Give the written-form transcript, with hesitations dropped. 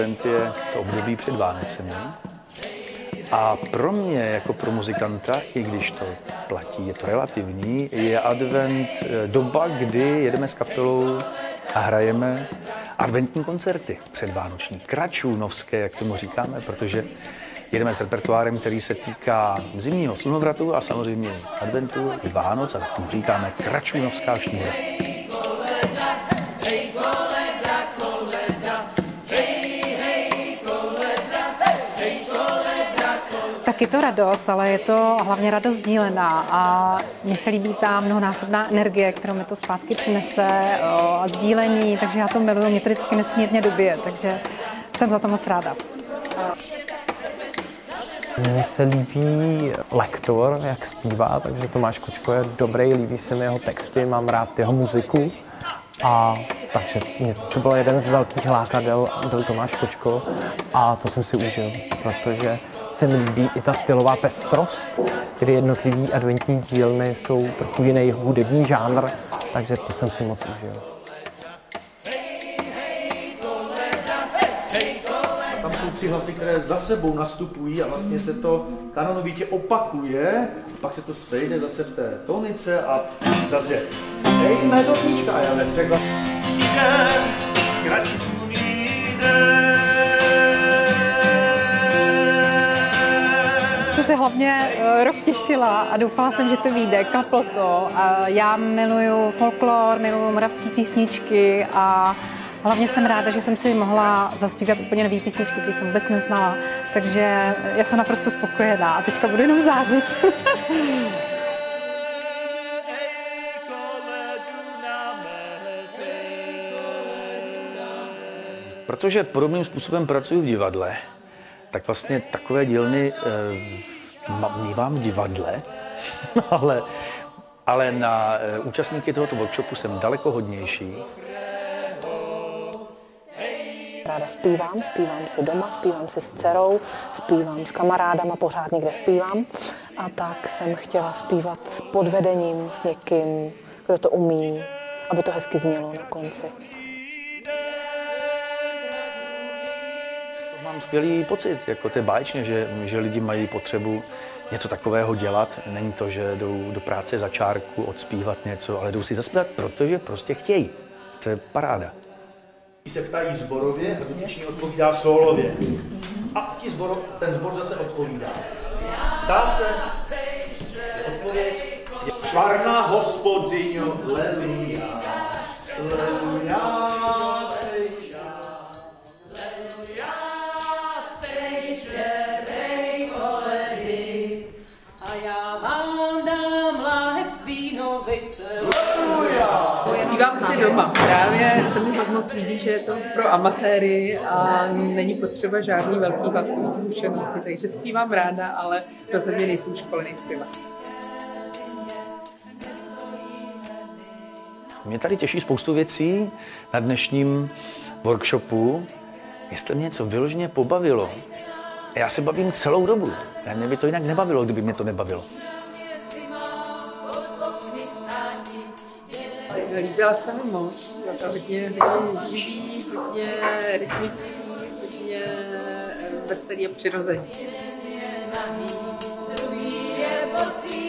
advent je to období před Vánocemi. A pro mě, jako pro muzikanta, i když to platí, je to relativní, je advent doba, kdy jedeme s kapelou a hrajeme adventní koncerty předvánoční, kračůnovské, jak tomu říkáme, protože jedeme s repertoárem, který se týká zimního slunovratu a samozřejmě adventu, Vánoc, a tomu říkáme kračůnovská šňůra. Tak je to radost, ale je to hlavně radost sdílená a mně se líbí ta mnohonásobná energie, kterou mi to zpátky přinese a sdílení, takže já to miluji, mě to vždycky nesmírně dobije, takže jsem za to moc ráda. Mně se líbí lektor, jak zpívá, takže Tomáš Kočko je dobrý, líbí se mi jeho texty, mám rád jeho muziku. A takže mě to byl jeden z velkých lákadel, byl Tomáš Kočko a to jsem si užil, protože se mi líbí i ta stylová pestrost, kdy jednotlivý adventní dílny jsou trochu jiný hudební žánr, takže to jsem si moc užil. Tam jsou 3 hlasy, které za sebou nastupují a vlastně se to kanonovitě opakuje, pak se to sejde zase v té tonice a zase hej, medovnička, a já ve 3 hlasy. Jde, kračům jde. Jsem se hlavně rok těšila a doufala jsem, že to vyjde, klaplo to. A já miluju folklor, miluju moravské písničky a hlavně jsem ráda, že jsem si mohla zaspívat úplně nový písničky, které jsem vůbec neznala. Takže já jsem naprosto spokojená a teďka budu jenom zářit. Protože podobným způsobem pracuji v divadle, tak vlastně takové dílny mívám v divadle, ale na účastníky tohoto workshopu jsem daleko hodnější. Ráda zpívám si doma, zpívám si s dcerou, zpívám s kamarádama, pořád někde zpívám. A tak jsem chtěla zpívat s podvedením, s někým, kdo to umí, aby to hezky znělo na konci. Mám skvělý pocit, jako to je báječně, že lidi mají potřebu něco takového dělat. Není to, že jdou do práce za čárku, odspívat něco, ale jdou si zaspívat, protože prostě chtějí. To je paráda. Se ptají zborově, hrudniční odpovídá sólově. A ten zbor zase odpovídá. Ptá se, odpověď je Švarná hospodyňo, leluja, leluja. Zpívám si doma. Právě se mi moc líbí, že je to pro amatéry a není potřeba žádný velký hlasový zkušenosti, takže zpívám ráda, ale rozhodně nejsem školený zpěvák. Mě tady těší spoustu věcí na dnešním workshopu. Jestli mě něco vyloženě pobavilo, já se bavím celou dobu. Mě by to jinak nebavilo, kdyby mě to nebavilo. Líbila se mi moc, bylo to hodně živý, hodně rytmický, hodně veselý a přirozený.